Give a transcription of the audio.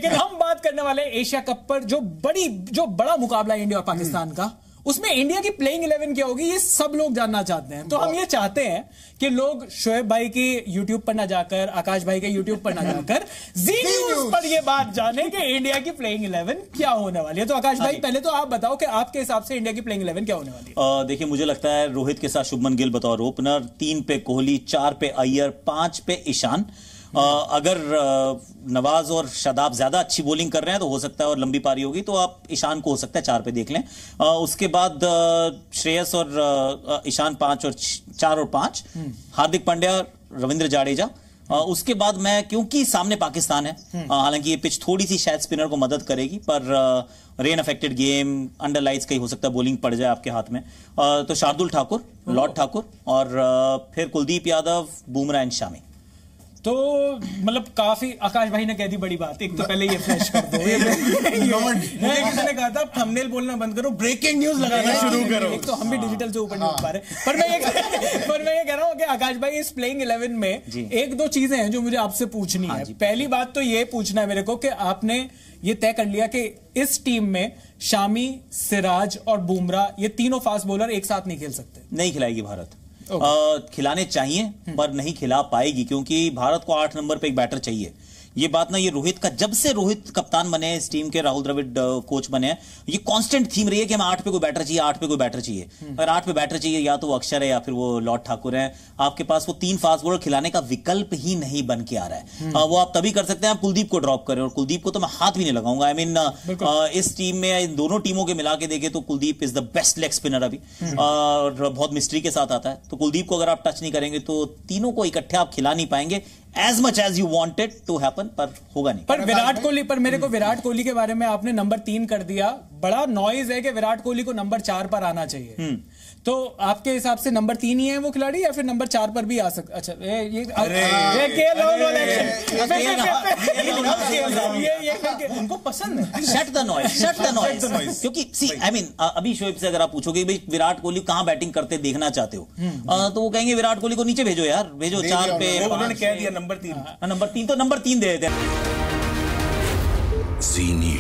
लेकिन हम बात करने वाले एशिया कप पर जो बड़ा मुकाबला इंडिया और पाकिस्तान का, उसमें इंडिया की प्लेइंग 11 क्या होगी, ये सब लोग जानना चाहते हैं। तो हम ये चाहते हैं कि लोग शोएब भाई की यूट्यूब पर ना जाकर, आकाश भाई के यूट्यूब पर ना जाकर, जी न्यूज पर ये बात जाने कि इंडिया की प्लेइंग 11 क्या होने वाली है। तो आकाश भाई, पहले तो आप बताओ कि आपके हिसाब से इंडिया की प्लेइंग 11 क्या होने वाली है। देखिए, मुझे लगता है रोहित के साथ शुभमन गिल बतौर ओपनर, 3 पे कोहली, 4 पे अय्यर, 5 पे ईशान। अगर नवाज और शादाब ज्यादा अच्छी बॉलिंग कर रहे हैं तो हो सकता है, और लंबी पारी होगी तो आप ईशान को हो सकता है 4 पे देख लें। उसके बाद श्रेयस और ईशान 5 और 4 और 5, हार्दिक पांड्या, रविंद्र जाडेजा। उसके बाद मैं, क्योंकि सामने पाकिस्तान है, हालांकि ये पिच थोड़ी सी शायद स्पिनर को मदद करेगी, पर rain affected game, under lights कहीं हो सकता है बॉलिंग पड़ जाए आपके हाथ में, तो शार्दुल ठाकुर, लॉर्ड ठाकुर, और फिर कुलदीप यादव, बुमराह एंड शामी। तो मतलब काफी, आकाश भाई ने कह दी बड़ी बात। एक तो पहले ये फ्लैश कर दो, मुझे किसी ने कहा था थंबनेल बोलना बंद करो, ब्रेकिंग न्यूज लगाना शुरू करो। एक तो हम भी डिजिटल से ऊपर नहीं उठ पा रहे, पर मैं ये कह रहा हूँ कि आकाश भाई, इस प्लेइंग 11 में एक दो चीजें हैं जो मुझे आपसे पूछनी है। पहली बात तो ये पूछना है मेरे को कि आपने ये तय कर लिया कि इस टीम में शामी, सिराज और बुमराह, ये तीनों फास्ट बॉलर एक साथ नहीं खेल सकते। नहीं खिलाएगी भारत। खिलाने चाहिए पर नहीं खिला पाएगी, क्योंकि भारत को 8 नंबर पे एक बैटर चाहिए। ये बात ना, ये रोहित का, जब से रोहित कप्तान बने इस टीम के, राहुल द्रविड़ कोच बने हैं, ये कांस्टेंट थीम रही है कि हमें 8 पे कोई बैटर चाहिए, 8 पे कोई बैटर चाहिए। अगर 8 पे बैटर चाहिए, या तो वो अक्षर है या फिर वो लॉर्ड ठाकुर है, आपके पास वो 3 फास्ट बॉलर खिलाने का विकल्प ही नहीं बन के आ रहा है। वो आप तभी कर सकते हैं आप कुलदीप को ड्रॉप करें, और कुलदीप को तो मैं हाथ भी नहीं लगाऊंगा। आई मीन, इस टीम में, इन दोनों टीमों के मिला के देखे तो Kuldeep is the best leg spinner अभी, और बहुत मिस्ट्री के साथ आता है। तो कुलदीप को अगर आप टच नहीं करेंगे तो तीनों को इकट्ठे आप खिला नहीं पाएंगे as much as you wanted to happen, पर होगा नहीं। पर विराट कोहली, पर मेरे को विराट कोहली के बारे में आपने नंबर 3 कर दिया। बड़ा नॉइज है कि विराट कोहली को नंबर 4 पर आना चाहिए। तो आपके हिसाब से नंबर 3 ही है वो खिलाड़ी, या फिर नंबर 4 पर भी आ सकता? अच्छा, उनको पसंद है। शट द नॉइज, क्योंकि सी, आई मीन, अभी शोएब से अगर आप पूछोगे भाई विराट कोहली कहां बैटिंग करते देखना चाहते हो, तो वो कहेंगे विराट कोहली को नीचे भेजो यार, भेजो 4 पे। उन्होंने कह दिया नंबर 3। नंबर 3 तो नंबर 3 दे देते हैं।